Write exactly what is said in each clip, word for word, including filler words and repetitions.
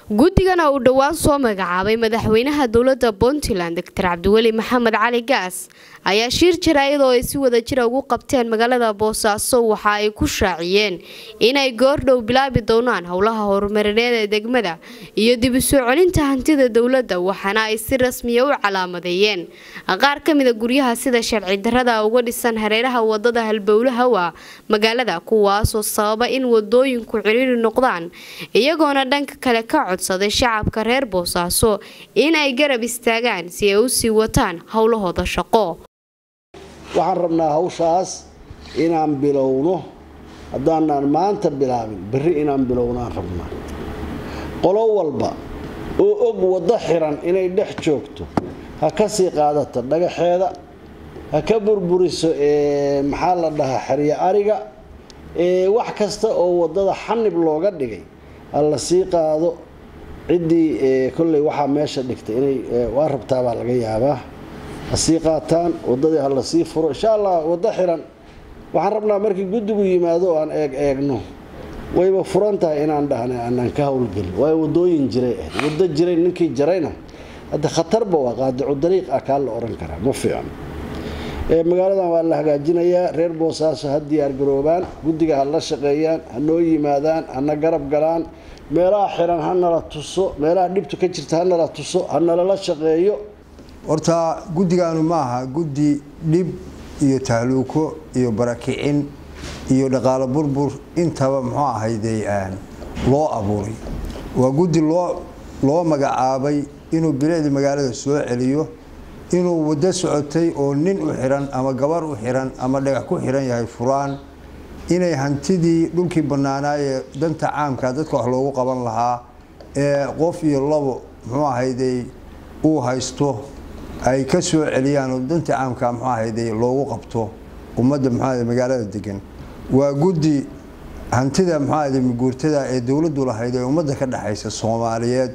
Guddigana uu dhawaan soo magacaabay madaxweynaha dawladda Puntland Doctor Cabdiweli Maxamed Cali Gaas ayaa shir jaraa'id oo ay si wada jir ugu qabteen magaalada Boosaaso waxa ay ku shaaciyeen inay goordhow bilaabi doonaan howlaha horumarineed ee degmada iyo dib u soo celinta hantida dawladda waxaana ay si rasmi ah u calaamadeeyeen qaar ka mid ah guryaha sida sharci darrada uga dhisan hareeraha wadada halbowlaha waa magaalada kuwaas oo sababa in wadooyinku ciriiri noqdaan iyagoona dhanka kale ka codsaday shacabka reer Boosaaso in ay garab istaagaan si ay u sii wataan howlahooda shaqo waxaan rabnaa hawshaas inaan bilowno haddaan maanta bilaabin bari inaan bilownaan rabnaa qolo walba oo og wada xiran inay dhex joogto ha ka sii qaadata dhagaxeeda ha ka burburiso ee maxaa la dhahaa xariya ariga ee wax kasta oo wadada xanib looga dhigay alla sii qaado cidii ee kulli waxa meesha dhigtay inay waa rabtaa baa laga yaabaa asii qaataan wadadii hal sii furo insha Allah wada xiran waxaan rabnaa markii guddigu yimaado aan eeg eegno wayba furantahay inaan dhahnay aanan ka hawlgal way wadooyin jiray wada jiray ninkii jarayna hada khatar ba waa qaadicu dariiq akaal la oran kara ma fiican ee magaaladan waa la hagaajinayaa reer Boosaaso had diyaar garoobaan guddiga hal la shaqeeyaan hanoo yimaadaan ana garab galaan meelaha xiran hana la tuso meelaha dhibtu ka jirta hana la tuso hana la shaqeeyo horta guddigaanu maaha guddi dhib iyo tahluuko iyo barakicin iyo dhaqaale burbur intaba muxuu ahaydey aan loo abuuray waa guddi loo loo magacaabay inuu bilicda magaalada soo celiyo inuu wada socotay oo nin u xiran ama gabar u xiran ama dhagax ku xiran yahay furaan inay hantidii dhulkii banaanaa ee danta caamka dadka wax loogu qaban lahaa ee qof iyo labo muxuu ahaydey uu haysto ay ka soo celiyaan oo danta caamka muxuu ahaydey loogu qabto ummadda muxuu ahaydey magaalada degan waa guddi hantida muxuu ahaydey guurtada ee dawladdu lahayd ee ummadda ka dhaxaysa Soomaaliyeed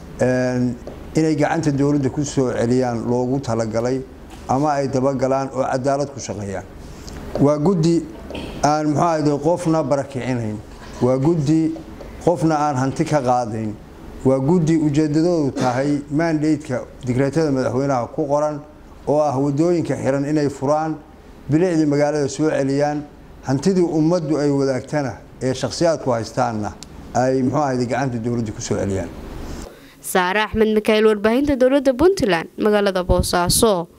inay gacanta dawladda ku soo celiyaan loogu talagalay ama ay daba galaan oo cadaalad ku shaqeeyaan waa guddi aan muxuu ahaydey qofna barakicinayn waa guddi qofna aan hanti ka qaadayn waa guddi ujeedadoodu tahay mandate-ka digreetada madaxweynaha ku qoran oo ah wadooyinka xiran inay furaan bilicda magaalada soo celiyaan hantidii ummaddu ay wadaagtana ee shakhsiyaadku haystaanna ay muxuu ahaydey gacanta dawladda ku soo celiyaan Saara Axmed Mikael warbaahinta dawladda Puntland magaalada Boosaaso.